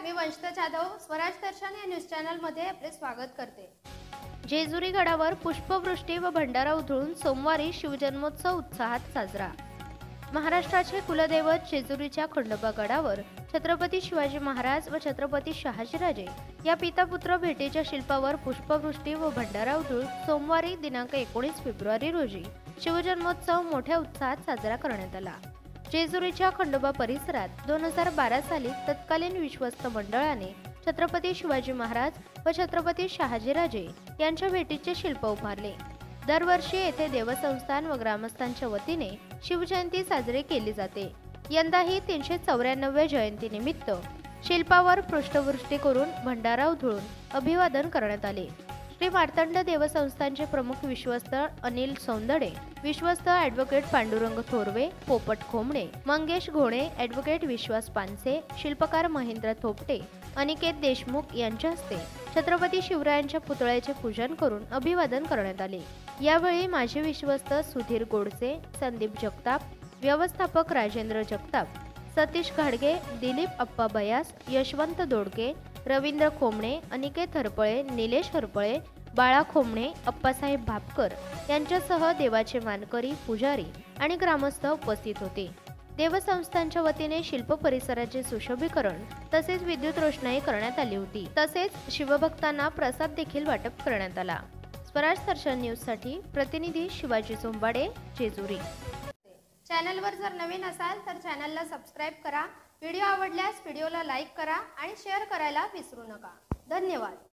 मी वंशिता जाधव स्वराज दर्शन या न्यूज चॅनलमध्ये आपले स्वागत करते। जेजुरी गडावर पुष्पवृष्टी व भंडारा उधळून सोमवारी शिवजन्मोत्सव उत्साहात साजरा। महाराष्ट्राचे कुलदैवत जेजुरीच्या खंडोबा गडावर छत्रपती शिवाजी महाराज व छत्रपती शहाजीराजे या पितापुत्र भेटीच्या शिल्पावर पुष्पवृष्टी व भंडारा उधळून सोमवारी दिनांक 19 फेब्रुवारी रोजी शिवजन्मोत्सव मोठ्या उत्साहात साजरा करण्यात आला। जेजुरीच्या खंडोबा परिसरात 2012 साली तत्कालीन विश्वस्त मंडळाने छत्रपती शिवाजी महाराज व छत्रपती शहाजीराजे यांच्या भेटीचे शिल्प उभारले। दरवर्षी येथे देवस्थान व ग्रामस्थांच्या वतीने शिवजयंती साजरी केली जाते। यंदाही 394व्या जयंतीनिमित्त शिल्पावर पुष्पवृष्टी करून भंडारा उधळून अभिवादन करण्यात आले। श्री मार्तंड देवस्थानचे प्रमुख विश्वस्त अनिल सौंदडे, विश्वस्त ॲडव्होकेट पांडुरंग थोरवे, पोपट खोमणे, मंगेश घोणे, ॲडव्होकेट विश्वास पानसे, शिल्पकार महेंद्र थोपटे, अनिकेत देशमुख यांच्या हस्ते छत्रपती शिवरायांच्या पुतळ्याचे पूजन करून अभिवादन करण्यात आले। यावेळी माजी विश्वस्त सुधीर गोडसे, संदीप जगताप, व्यवस्थापक राजेंद्र जगताप, सतीश घाडगे, दिलीप अप्पा बयास, यशवंत दोडके, रवींद्र खोमणे, अनिकेत हरपळे, निलेश हरपळे, बाळा खोमणे, अप्पासाहेब भापकर यांच्यासह देवाचे मानकरी, पुजारी आणि ग्रामस्थ उपस्थित होते। देवस्थानच्या वतीने शिल्प परिसराचे सुशोभीकरण तसेच विद्युत रोषणाई करण्यात आली होती। तसेच शिवभक्तांना प्रसाद देखील वाटप करण्यात आला। स्वराज दर्शन न्यूज साठी प्रतिनिधी शिवाजी सोंबाडे, जेजुरी। चॅनलवर जर नवीन असाल तर चॅनलला सबस्क्राइब करा। व्हिडिओ आवडल्यास व्हिडिओला लाईक करा आणि शेअर करायला विसरू नका। धन्यवाद।